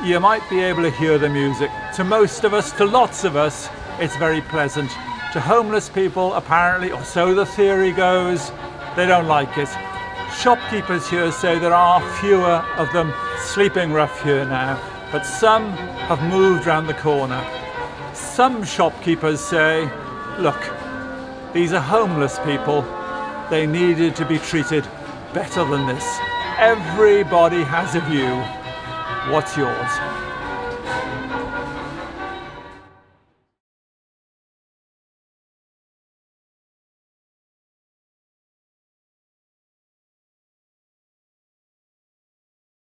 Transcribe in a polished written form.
you might be able to hear the music. To most of us, to lots of us, it's very pleasant. To homeless people, apparently, or so the theory goes, they don't like it. Shopkeepers here say there are fewer of them sleeping rough here now, but some have moved round the corner. Some shopkeepers say, look, these are homeless people. They needed to be treated better than this. Everybody has a view. What's yours?